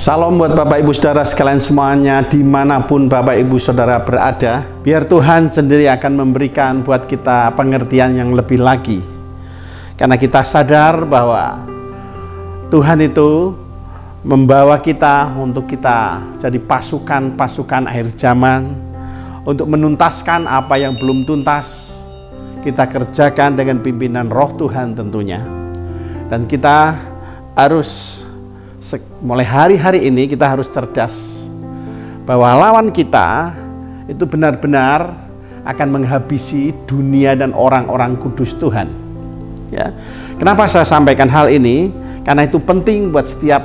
Salam buat Bapak Ibu Saudara sekalian semuanya, dimanapun Bapak Ibu Saudara berada. Biar Tuhan sendiri akan memberikan buat kita pengertian yang lebih lagi. Karena kita sadar bahwa Tuhan itu membawa kita untuk kita jadi pasukan-pasukan akhir zaman, untuk menuntaskan apa yang belum tuntas. Kita kerjakan dengan pimpinan Roh Tuhan tentunya. Dan kita harus mulai hari-hari ini kita harus cerdas bahwa lawan kita itu benar-benar akan menghabisi dunia dan orang-orang kudus Tuhan. Ya. Kenapa saya sampaikan hal ini? Karena itu penting buat setiap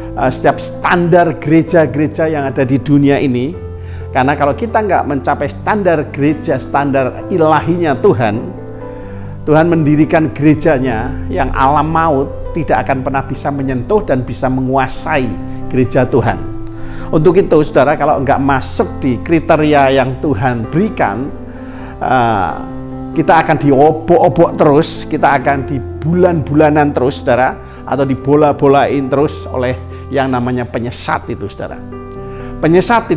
standar gereja-gereja yang ada di dunia ini. Karena kalau kita nggak mencapai standar gereja, standar ilahinya Tuhan mendirikan gerejanya yang alam maut tidak akan pernah bisa menyentuh dan bisa menguasai gereja Tuhan. Untuk itu saudara, kalau enggak masuk di kriteria yang Tuhan berikan, kita akan diobok-obok terus, kita akan di bulan-bulanan terus saudara, atau dibola-bolain terus oleh yang namanya penyesat itu saudara. Penyesat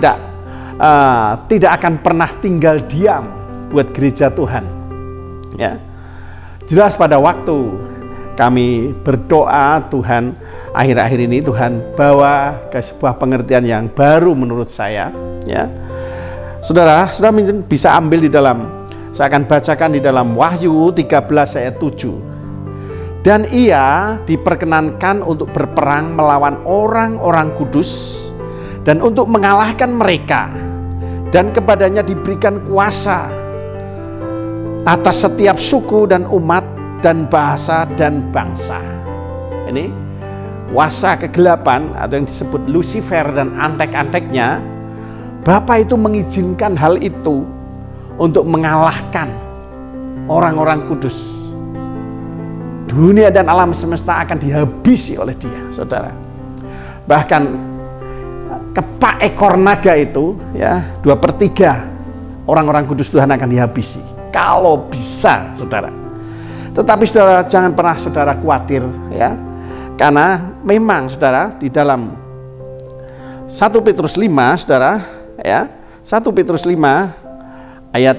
tidak akan pernah tinggal diam buat gereja Tuhan. Ya. Jelas pada waktu kami berdoa, Tuhan akhir-akhir ini Tuhan bawa ke sebuah pengertian yang baru menurut saya. Ya, saudara bisa ambil di dalam, saya akan bacakan di dalam Wahyu 13 ayat 7. Dan ia diperkenankan untuk berperang melawan orang-orang kudus dan untuk mengalahkan mereka, dan kepadanya diberikan kuasa atas setiap suku dan umat dan bahasa dan bangsa. Ini kuasa kegelapan atau yang disebut Lucifer dan antek-anteknya. Bapa itu mengizinkan hal itu untuk mengalahkan orang-orang kudus. Dunia dan alam semesta akan dihabisi oleh dia, saudara. Bahkan kepak ekor naga itu, ya, 2/3 orang-orang kudus Tuhan akan dihabisi. Kalau bisa, saudara. Tetapi saudara, jangan pernah saudara khawatir, ya. Karena memang saudara di dalam 1 Petrus 5, saudara, ya, 1 Petrus 5 ayat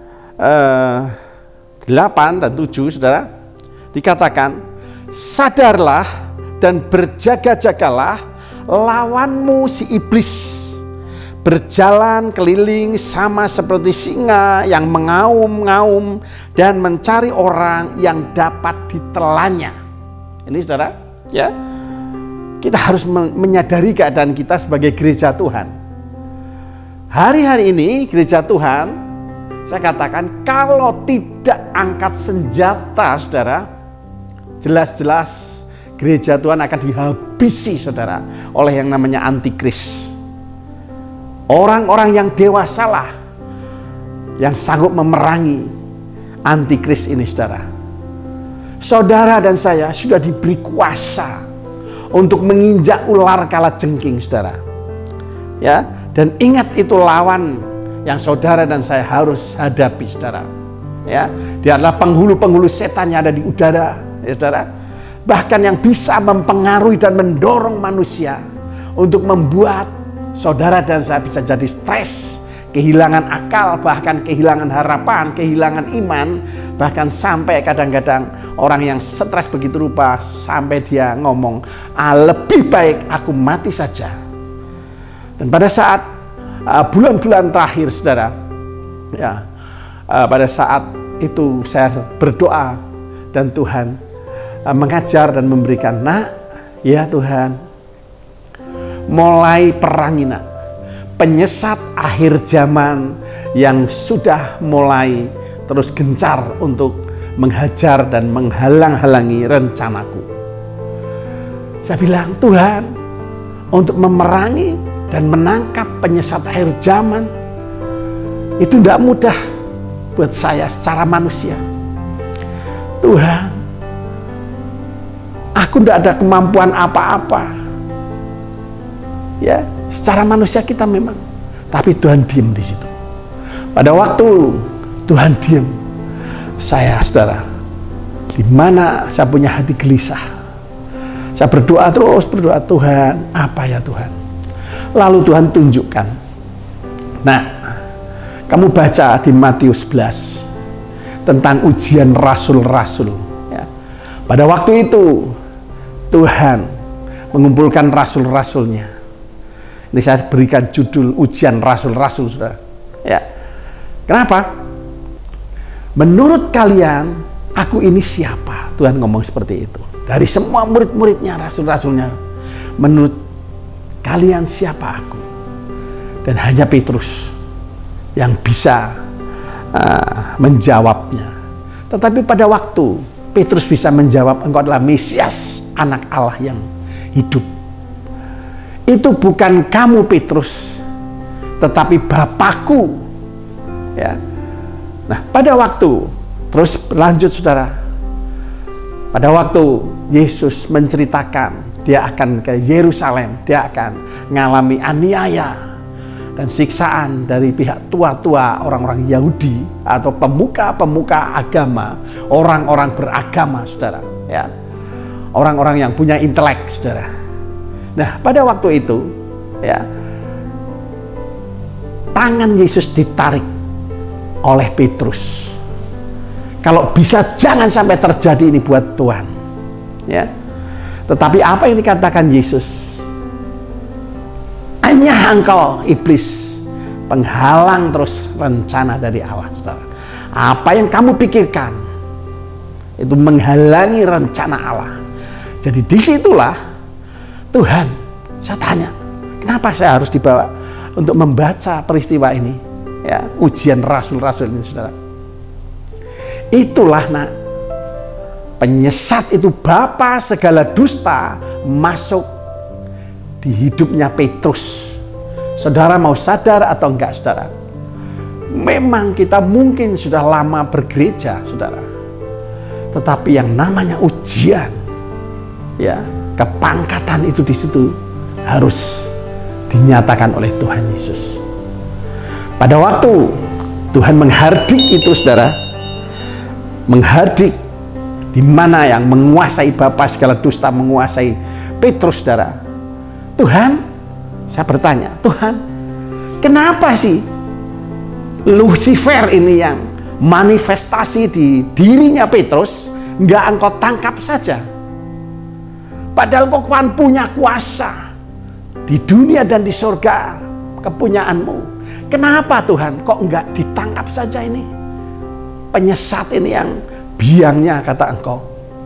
8 dan 7, saudara, dikatakan, sadarlah dan berjaga-jagalah, lawanmu si iblis berjalan keliling sama seperti singa yang mengaum-ngaum dan mencari orang yang dapat ditelannya. Ini saudara, ya, kita harus menyadari keadaan kita sebagai gereja Tuhan. Hari-hari ini gereja Tuhan, saya katakan, kalau tidak angkat senjata, saudara, jelas-jelas gereja Tuhan akan dihabisi, saudara, oleh yang namanya antikris. Orang-orang yang dewasalah yang sanggup memerangi antikris ini, saudara. Saudara dan saya sudah diberi kuasa untuk menginjak ular kalajengking, saudara. Ya, dan ingat itu lawan yang saudara dan saya harus hadapi, saudara. Ya, dia adalah penghulu-penghulu setan yang ada di udara, ya, saudara. Bahkan yang bisa mempengaruhi dan mendorong manusia untuk membuat saudara dan saya bisa jadi stres, kehilangan akal, bahkan kehilangan harapan, kehilangan iman, bahkan sampai kadang-kadang orang yang stres begitu rupa sampai dia ngomong, lebih baik aku mati saja. Dan pada saat bulan-bulan terakhir, saudara, ya, pada saat itu saya berdoa dan Tuhan mengajar dan memberikan, nak, ya Tuhan, mulai perangi, nak, penyesat akhir zaman yang sudah mulai terus gencar untuk menghajar dan menghalang-halangi rencanaku. Saya bilang, Tuhan, untuk memerangi dan menangkap penyesat akhir zaman itu tidak mudah buat saya secara manusia. Tuhan, aku tidak ada kemampuan apa-apa. Ya, secara manusia kita memang, tapi Tuhan diam di situ. Pada waktu Tuhan diam, saya, saudara, di mana saya punya hati gelisah, Saya berdoa terus, berdoa, Tuhan, apa ya Tuhan? Lalu Tuhan tunjukkan. Nah, kamu baca di Matius 11 tentang ujian rasul-rasul. Ya. Pada waktu itu, Tuhan mengumpulkan rasul-rasulnya. Ini saya berikan judul ujian rasul-rasul, saudara. Ya. Kenapa? Menurut kalian, aku ini siapa? Tuhan ngomong seperti itu. Dari semua murid-muridnya, rasul-rasulnya. Menurut kalian siapa aku? Dan hanya Petrus yang bisa menjawabnya. Tetapi pada waktu Petrus bisa menjawab, engkau adalah Mesias, anak Allah yang hidup. Itu bukan kamu Petrus, tetapi Bapakku. Ya. Nah, pada waktu, terus berlanjut saudara. Pada waktu Yesus menceritakan dia akan ke Yerusalem, dia akan mengalami aniaya dan siksaan dari pihak tua-tua orang-orang Yahudi atau pemuka-pemuka agama, orang-orang beragama, saudara. Ya, orang-orang yang punya intelek, saudara. Nah, pada waktu itu, ya, tangan Yesus ditarik oleh Petrus. Kalau bisa jangan sampai terjadi ini buat Tuhan. Ya. Tetapi apa yang dikatakan Yesus? Hanya engkau iblis, penghalang terus rencana dari Allah, saudara. Apa yang kamu pikirkan itu menghalangi rencana Allah. Jadi disitulah Tuhan, saya tanya, kenapa saya harus dibawa untuk membaca peristiwa ini? Ya, ujian rasul-rasul ini, saudara. Itulah nak, penyesat itu bapa segala dusta masuk di hidupnya Petrus. Saudara mau sadar atau enggak, saudara? Memang kita mungkin sudah lama bergereja, saudara. Tetapi yang namanya ujian, ya, kepangkatan itu di situ harus dinyatakan oleh Tuhan Yesus. Pada waktu Tuhan menghardik itu, saudara, menghardik di mana yang menguasai bapa segala dusta menguasai Petrus, saudara. Tuhan, saya bertanya, Tuhan, kenapa sih Lucifer ini yang manifestasi di dirinya Petrus nggak engkau tangkap saja? Padahal engkau kan punya kuasa di dunia dan di surga, kepunyaanmu. Kenapa Tuhan kok enggak ditangkap saja ini? Penyesat ini yang biangnya, kata engkau.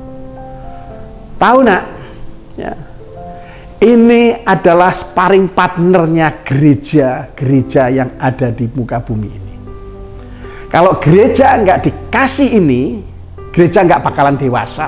Tahu nak, ya, ini adalah sparring partnernya gereja yang ada di muka bumi ini. Kalau gereja enggak dikasih ini, gereja enggak bakalan dewasa,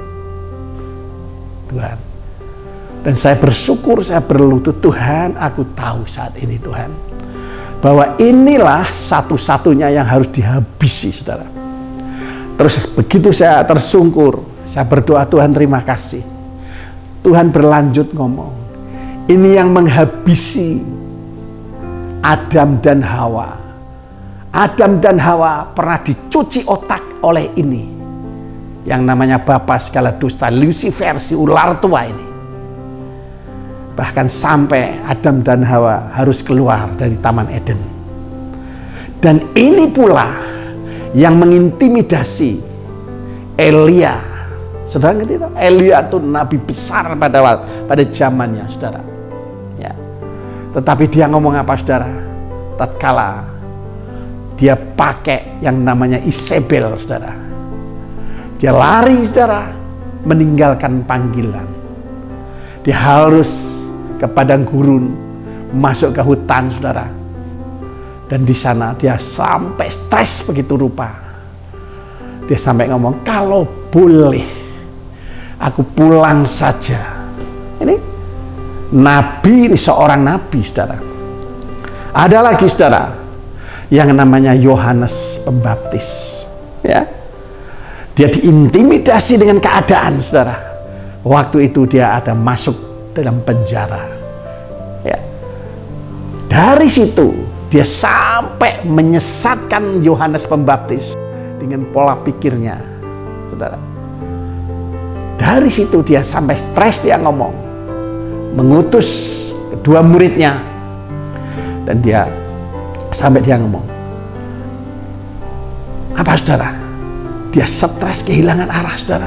Tuhan. Dan saya bersyukur, saya berlutut, Tuhan, aku tahu saat ini, Tuhan, bahwa inilah satu-satunya yang harus dihabisi, saudara. Terus begitu saya tersungkur, saya berdoa, Tuhan terima kasih. Tuhan berlanjut ngomong, ini yang menghabisi Adam dan Hawa. Adam dan Hawa pernah dicuci otak oleh ini, yang namanya bapa segala dusta, Lucifer, si ular tua ini. Bahkan sampai Adam dan Hawa harus keluar dari Taman Eden. Dan ini pula yang mengintimidasi Elia. Saudara ngerti itu? Elia itu nabi besar pada zamannya, saudara. Ya. Tetapi dia ngomong apa, saudara? Tatkala dia pakai yang namanya Isabel, saudara. Dia lari, saudara, meninggalkan panggilan. Dia harus ke padang gurun, masuk ke hutan, saudara. Dan di sana dia sampai stres begitu rupa. Dia sampai ngomong, kalau boleh aku pulang saja. Ini nabi, ini seorang nabi, saudara. Ada lagi, saudara, yang namanya Yohanes Pembaptis. Ya, dia diintimidasi dengan keadaan, saudara. Waktu itu dia ada masuk dalam penjara. Ya. Dari situ dia sampai menyesatkan Yohanes Pembaptis dengan pola pikirnya, saudara. Dari situ dia sampai stres, dia ngomong, mengutus kedua muridnya, dan dia ngomong, apa saudara? Dia stres, kehilangan arah saudara.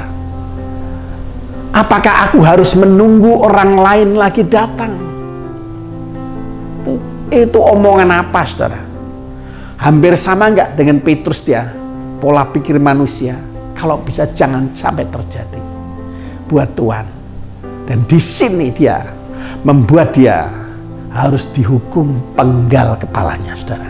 Apakah aku harus menunggu orang lain lagi datang? Itu omongan apa saudara? Hampir sama nggak dengan Petrus dia? Pola pikir manusia, kalau bisa jangan sampai terjadi buat Tuhan. Dan di sini dia membuat dia harus dihukum penggal kepalanya saudara.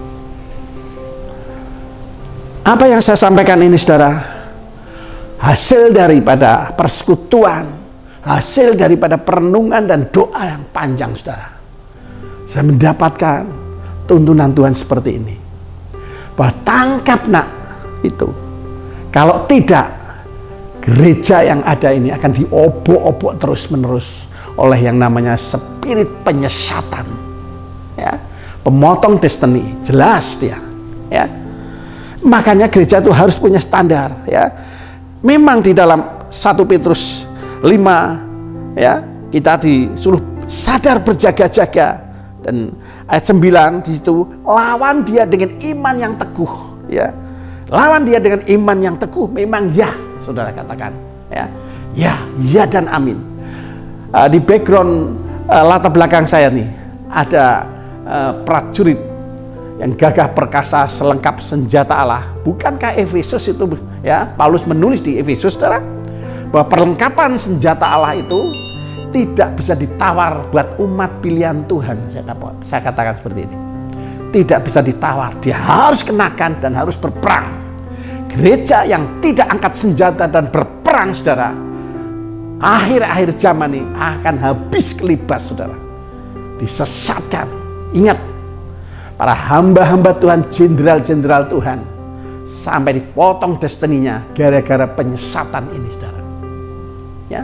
Apa yang saya sampaikan ini saudara, hasil daripada persekutuan, hasil daripada perenungan dan doa yang panjang saudara. Saya mendapatkan tuntunan Tuhan seperti ini, bahwa tangkap nak itu. Kalau tidak, gereja yang ada ini akan diobok-obok terus-menerus oleh yang namanya spirit penyesatan, ya, pemotong destiny, jelas dia, ya. Makanya gereja itu harus punya standar, ya. Memang di dalam 1 Petrus 5, ya, kita disuruh sadar berjaga-jaga, dan ayat 9 di situ, lawan dia dengan iman yang teguh, ya. Lawan dia dengan iman yang teguh. Memang ya, saudara katakan, ya, ya dan amin. Di background latar belakang saya nih ada prajurit yang gagah perkasa selengkap senjata Allah. Bukankah Efesus itu, ya, Paulus menulis di Efesus saudara, bahwa perlengkapan senjata Allah itu tidak bisa ditawar buat umat pilihan Tuhan. Saya katakan seperti ini, tidak bisa ditawar, dia harus kenakan dan harus berperang. Gereja yang tidak angkat senjata dan berperang saudara, akhir-akhir zaman ini akan habis kelibas saudara, disesatkan. Ingat, para hamba-hamba Tuhan, jenderal-jenderal Tuhan, sampai dipotong destininya gara-gara penyesatan ini saudara, ya.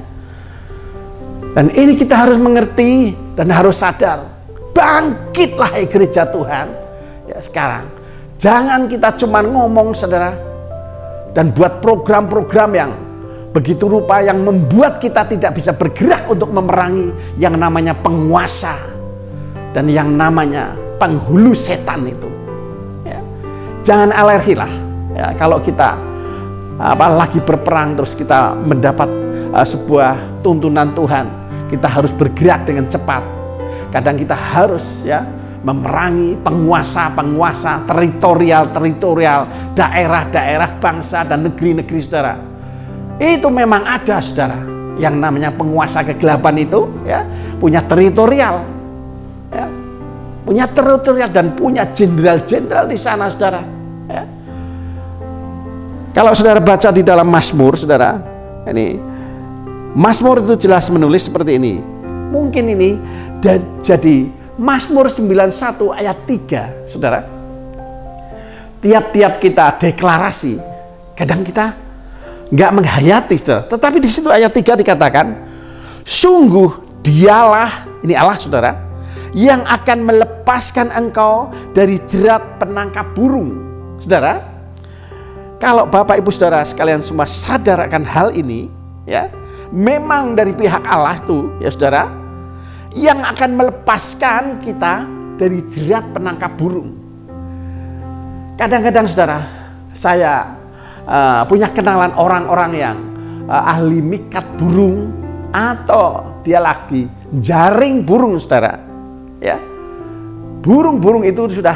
Dan ini kita harus mengerti dan harus sadar. Bangkitlah gereja Tuhan, ya, sekarang. Jangan kita cuma ngomong saudara, dan buat program-program yang begitu rupa yang membuat kita tidak bisa bergerak untuk memerangi yang namanya penguasa dan yang namanya penghulu setan itu, ya. Jangan alergi lah, ya, kalau kita lagi berperang terus kita mendapat sebuah tuntunan Tuhan, kita harus bergerak dengan cepat. Kadang kita harus, ya, memerangi penguasa-penguasa, teritorial, daerah-daerah, bangsa dan negeri-negeri saudara. Itu memang ada saudara, yang namanya penguasa kegelapan itu, ya, punya teritorial, ya, punya teritorial dan punya jenderal-jenderal di sana saudara, ya. Kalau saudara baca di dalam Mazmur saudara, ini Mazmur itu jelas menulis seperti ini. Mungkin ini jadi Mazmur 91 ayat 3 saudara. Tiap-tiap kita deklarasi, kadang kita nggak menghayati saudara. Tetapi di situ ayat 3 dikatakan, sungguh dialah, ini Allah saudara, yang akan melepaskan engkau dari jerat penangkap burung. Saudara, kalau Bapak Ibu Saudara sekalian semua sadar akan hal ini, ya, memang dari pihak Allah itu, ya saudara, yang akan melepaskan kita dari jerat penangkap burung. Kadang-kadang saudara, saya punya kenalan orang-orang yang ahli mikat burung, atau dia lagi jaring burung saudara, ya. Burung-burung itu sudah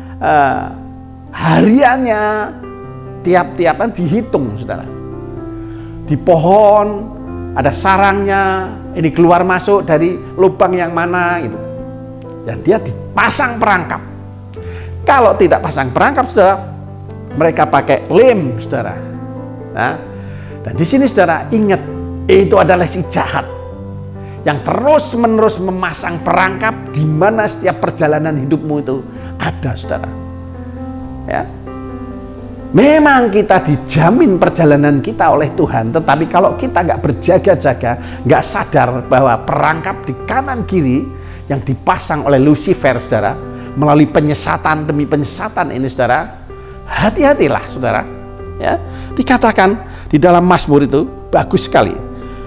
hariannya tiap-tiapan dihitung saudara. Di pohon ada sarangnya, ini keluar masuk dari lubang yang mana gitu. Dan dia dipasang perangkap. Kalau tidak pasang perangkap saudara, mereka pakai lem saudara. Nah, dan di sini saudara ingat, itu adalah si jahat yang terus-menerus memasang perangkap di mana setiap perjalanan hidupmu itu ada saudara. Ya. Memang kita dijamin perjalanan kita oleh Tuhan, tetapi kalau kita nggak berjaga-jaga, nggak sadar bahwa perangkap di kanan kiri yang dipasang oleh Lucifer, saudara, melalui penyesatan demi penyesatan ini, saudara, hati-hatilah, saudara. Ya, dikatakan di dalam Mazmur itu bagus sekali.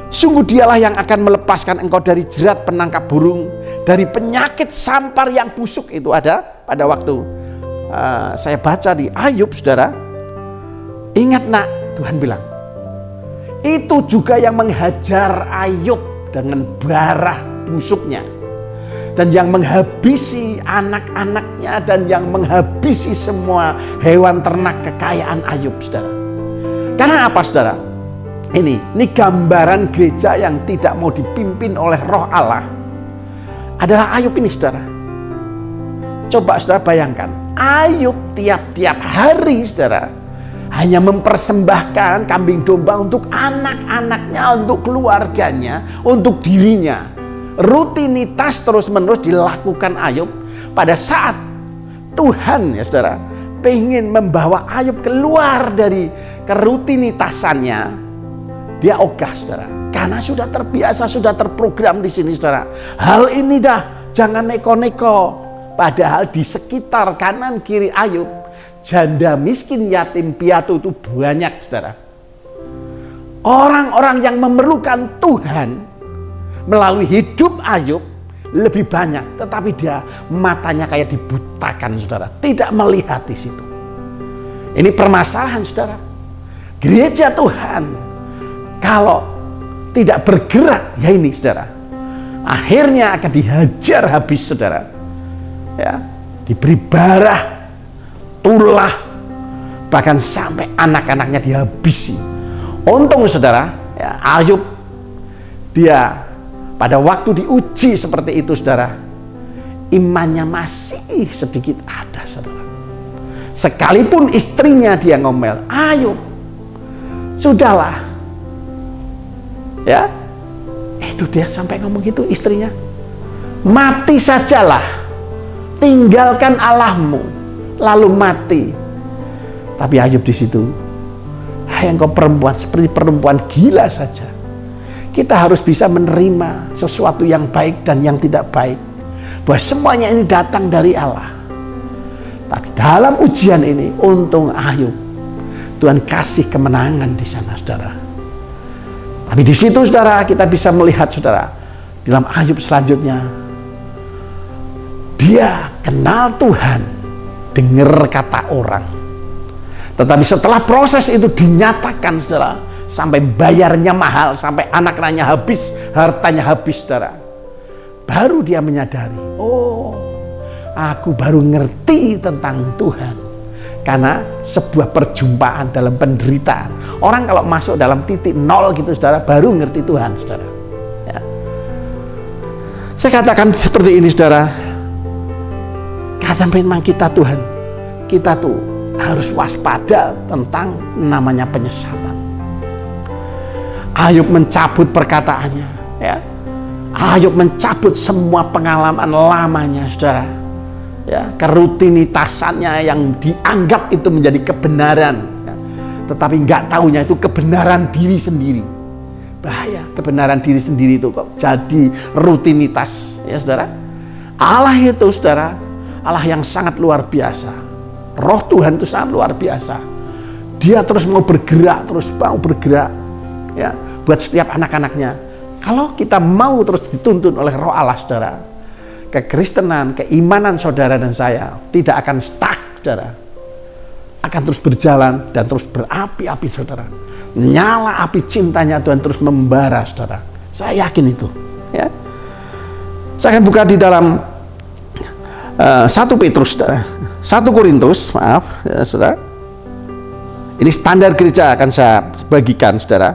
Sungguh dialah yang akan melepaskan engkau dari jerat penangkap burung, dari penyakit sampar yang busuk. Itu ada pada waktu saya baca di Ayub, saudara. Ingat nak, Tuhan bilang, itu juga yang menghajar Ayub dengan bara busuknya, dan yang menghabisi anak-anaknya, dan yang menghabisi semua hewan ternak kekayaan Ayub, saudara. Karena apa, saudara? Ini gambaran gereja yang tidak mau dipimpin oleh Roh Allah adalah Ayub ini, saudara. Coba saudara bayangkan, Ayub tiap-tiap hari, saudara, hanya mempersembahkan kambing domba untuk anak-anaknya, untuk keluarganya, untuk dirinya. Rutinitas terus-menerus dilakukan Ayub. Pada saat Tuhan, ya saudara, pengen membawa Ayub keluar dari kerutinitasannya, dia ogah, saudara, karena sudah terbiasa, sudah terprogram di sini, saudara. Hal ini dah, jangan neko-neko. Padahal di sekitar kanan kiri Ayub, janda miskin, yatim piatu itu banyak, saudara. Orang-orang yang memerlukan Tuhan melalui hidup Ayub lebih banyak, tetapi dia matanya kayak dibutakan, saudara, tidak melihat di situ. Ini permasalahan, saudara. Gereja Tuhan kalau tidak bergerak, ya ini, saudara, akhirnya akan dihajar habis, saudara. Ya, diberi bara, tulah, bahkan sampai anak-anaknya dihabisi. Untung, saudara, ya, Ayub, dia pada waktu diuji seperti itu, saudara, imannya masih sedikit ada, saudara. Sekalipun istrinya dia ngomel, Ayub, sudahlah. Ya, itu dia sampai ngomong gitu istrinya. Mati sajalah, tinggalkan Allahmu, lalu mati. Tapi Ayub di situ, hai engkau perempuan, seperti perempuan gila saja. Kita harus bisa menerima sesuatu yang baik dan yang tidak baik, bahwa semuanya ini datang dari Allah. Tapi dalam ujian ini, untung Ayub, Tuhan kasih kemenangan di sana, saudara. Tapi di situ, saudara, kita bisa melihat, saudara, dalam Ayub selanjutnya, dia kenal Tuhan, dengar kata orang. Tetapi setelah proses itu dinyatakan, saudara, sampai bayarnya mahal, sampai anak-anaknya habis, hartanya habis, saudara, baru dia menyadari, oh, aku baru ngerti tentang Tuhan. Karena sebuah perjumpaan dalam penderitaan. Orang kalau masuk dalam titik nol gitu, saudara, baru ngerti Tuhan, saudara. Ya. Saya katakan seperti ini, saudara. Karena memang kita Tuhan, kita tuh harus waspada tentang namanya penyesalan. Ayub mencabut perkataannya, ya. Ayub mencabut semua pengalaman lamanya, saudara. Ya, kerutinitasannya yang dianggap itu menjadi kebenaran, ya. Tetapi nggak taunya itu kebenaran diri sendiri. Bahaya, kebenaran diri sendiri itu kok jadi rutinitas, ya saudara. Allah itu, saudara, Allah yang sangat luar biasa. Roh Tuhan itu sangat luar biasa. Dia terus mau bergerak, ya, buat setiap anak-anaknya. Kalau kita mau terus dituntun oleh Roh Allah, saudara, kekristenan, keimanan saudara dan saya tidak akan stuck, saudara. Akan terus berjalan dan terus berapi-api, saudara. Nyala api cintanya Tuhan terus membara, saudara. Saya yakin itu, ya. Saya akan buka di dalam 1 Petrus, saudara. 1 Korintus, maaf, ya, saudara. Ini standar gereja akan saya bagikan, saudara.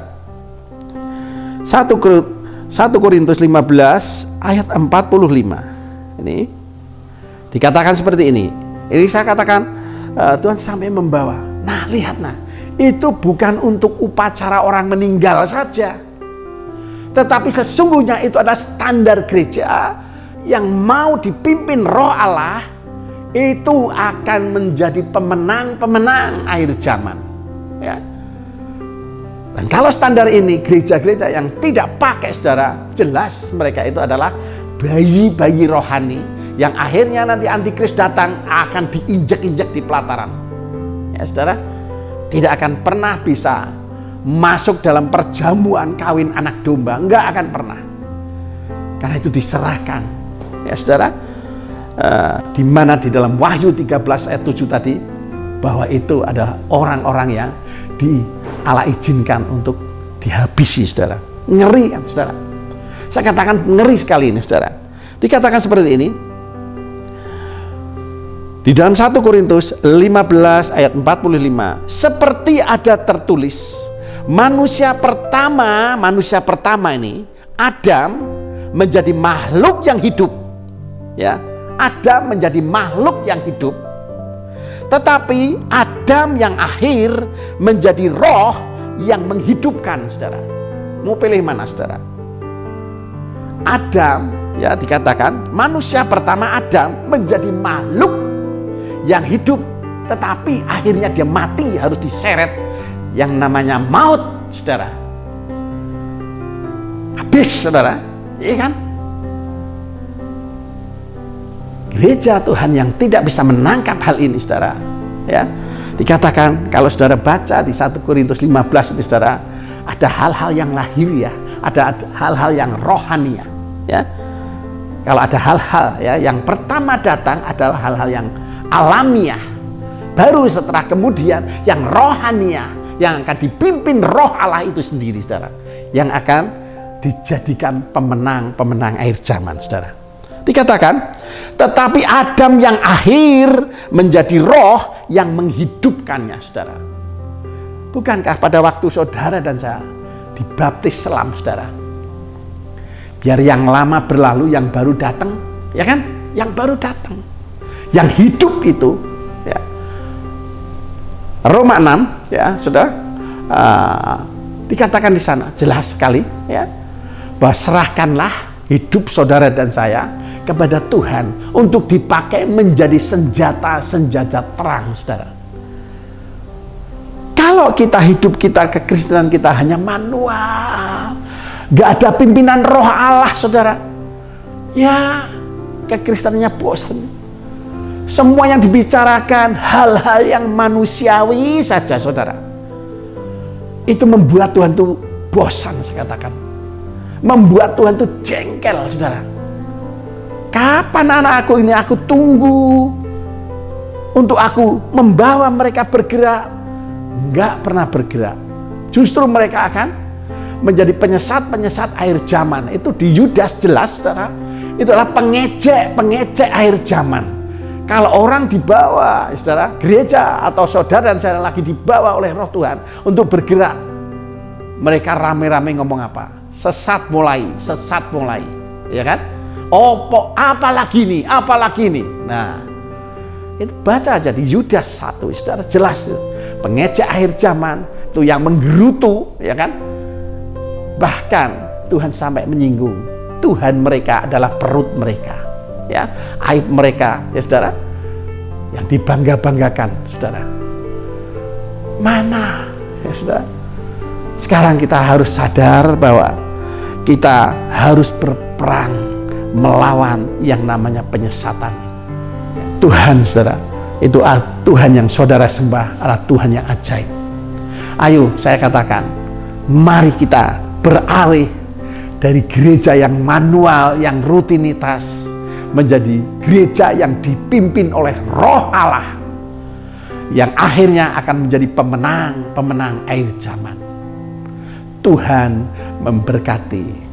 1 Korintus 15 ayat 45. Ini dikatakan seperti ini. Ini saya katakan Tuhan sampai membawa. Nah, lihat, nah, itu bukan untuk upacara orang meninggal saja, tetapi sesungguhnya itu adalah standar gereja yang mau dipimpin Roh Allah, itu akan menjadi pemenang-pemenang akhir zaman, ya. Dan kalau standar ini, gereja-gereja yang tidak pakai, saudara, jelas mereka itu adalah bayi-bayi rohani yang akhirnya nanti antikris datang akan diinjak-injak di pelataran. Ya, saudara, tidak akan pernah bisa masuk dalam perjamuan kawin anak domba, enggak akan pernah. Karena itu diserahkan. Ya saudara, di mana di dalam Wahyu 13 ayat 7 tadi, bahwa itu adalah orang-orang yang Allah izinkan untuk dihabisi, saudara. Ngeri kan, saudara? Saya katakan ngeri sekali ini, saudara. Dikatakan seperti ini di dalam 1 Korintus 15 ayat 45, seperti ada tertulis, manusia pertama ini, Adam, menjadi makhluk yang hidup. Ya, Adam menjadi makhluk yang hidup. Tetapi Adam yang akhir menjadi roh yang menghidupkan, saudara. Mau pilih mana, saudara? Adam, ya, dikatakan manusia pertama Adam menjadi makhluk yang hidup, tetapi akhirnya dia mati, harus diseret yang namanya maut, saudara. Habis, saudara, iya kan? Gereja Tuhan yang tidak bisa menangkap hal ini, saudara, ya. Dikatakan kalau saudara baca di 1 Korintus 15 ini, saudara, ada hal-hal yang lahiriah, ada hal-hal yang rohaniah, ya. Kalau ada hal-hal, ya, yang pertama datang adalah hal-hal yang alamiah, baru setelah kemudian yang rohaniah, yang akan dipimpin roh Allah itu sendiri, saudara, yang akan dijadikan pemenang akhir zaman, saudara. Dikatakan, tetapi Adam yang akhir menjadi roh yang menghidupkannya, saudara. Bukankah pada waktu saudara dan saya dibaptis selam, saudara, biar yang lama berlalu, yang baru datang, ya kan? Yang baru datang, yang hidup itu, ya. Roma 6, ya, saudara, dikatakan di sana jelas sekali, ya, bahwa serahkanlah hidup saudara dan saya kepada Tuhan untuk dipakai menjadi senjata terang, saudara. Kalau kita hidup kita, kekristenan kita hanya manual, gak ada pimpinan roh Allah, saudara, ya, kekristenannya bosan. Semua yang dibicarakan hal-hal yang manusiawi saja, saudara. Itu membuat Tuhan itu bosan, saya katakan. Membuat Tuhan itu jengkel, saudara. Kapan anak aku ini aku tunggu untuk aku membawa mereka bergerak? Enggak pernah bergerak. Justru mereka akan menjadi penyesat akhir zaman. Itu di Yudas jelas, saudara. Itulah pengejek akhir zaman. Kalau orang dibawa, saudara, gereja atau saudara dan saya lagi dibawa oleh Roh Tuhan untuk bergerak, mereka rame-rame ngomong apa? Sesat mulai, ya kan? Apalagi nih. Nah, itu baca aja di Yudas 1, saudara, jelas. Pengejek akhir zaman itu yang menggerutu, ya kan? Bahkan Tuhan sampai menyinggung, Tuhan mereka adalah perut mereka, ya, aib mereka, ya saudara, yang dibangga-banggakan, saudara. Mana, ya saudara? Sekarang kita harus sadar bahwa kita harus berperang melawan yang namanya penyesatan. Tuhan, saudara, itu Tuhan yang saudara sembah adalah Tuhan yang ajaib. Ayo, saya katakan, mari kita beralih dari gereja yang manual, yang rutinitas, menjadi gereja yang dipimpin oleh Roh Allah, yang akhirnya akan menjadi pemenang akhir zaman. Tuhan memberkati.